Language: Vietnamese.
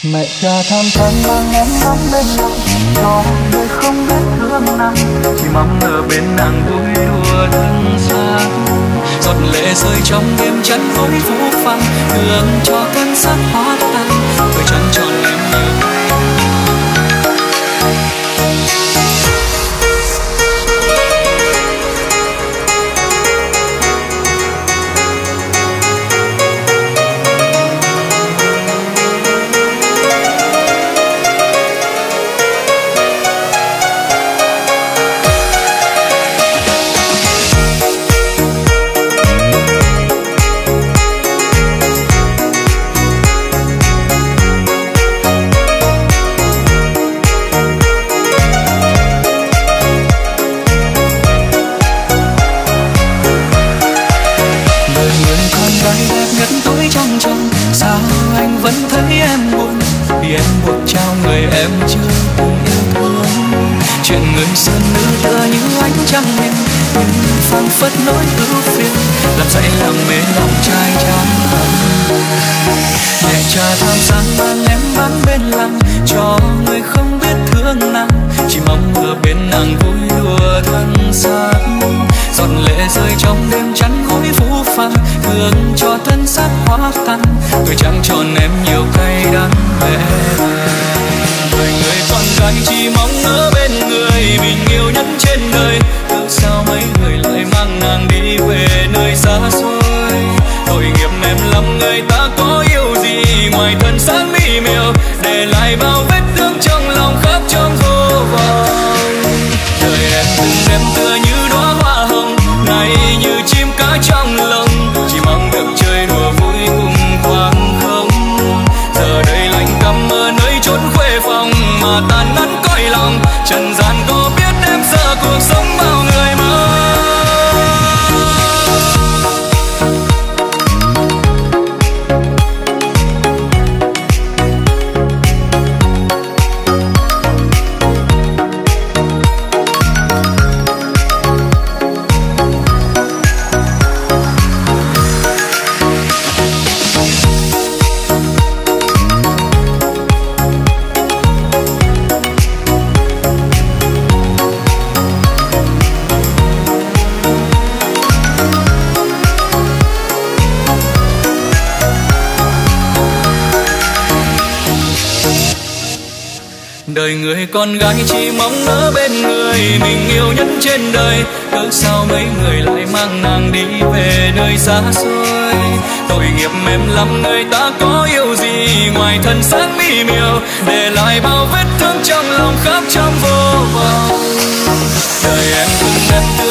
Mẹ cha tham tháng mang em nắm bên lòng, cho người không biết thương nàng, chỉ mong ở bên nàng vui đùa thân xác. Giọt lệ rơi trong đêm chắn với phố phàng, đường cho cơn sắc hóa tan, tôi chẳng tròn em nhiều. Phất nỗi ưu phiền làm dậy làm mê lòng trai chán hận. Mẹ cha tham sáng mang em bán bên làng, cho người không biết thương nàng, chỉ mong ở bên nàng vui đùa thân xác. Giọt lệ rơi trong đêm chắn gối phũ phàng, thương cho thân xác hóa tan, tôi chẳng tròn em nhiều cay đắng mẹ. Đời người con gái chỉ mong ở bên người mình yêu nhất trên đời, cớ sao mấy người lại mang nàng đi về nơi xa xôi. Tội nghiệp em lắm, người ta có yêu gì ngoài thân xác mỹ miều, để lại bao vết thương trong lòng khắp trong vô vọng. Đời em từng đêm tựa như đóa hoa hồng, này như chim cá trong lồng, chỉ mong được chơi đùa vui cùng khoảng không. Giờ đây lạnh căm ở nơi chốn khuê phòng, mà tàn ngắn cõi lòng, trần gian có biết em giờ cuộc sống bao người mơ. Đời người con gái chỉ mong ở bên người mình yêu nhất trên đời, cớ sao mấy người lại mang nàng đi về nơi xa xôi. Tội nghiệp em lắm, người ta có yêu gì ngoài thân xác mỹ miều, để lại bao vết thương trong lòng khắp trong vô vọng. Đời em từng đêm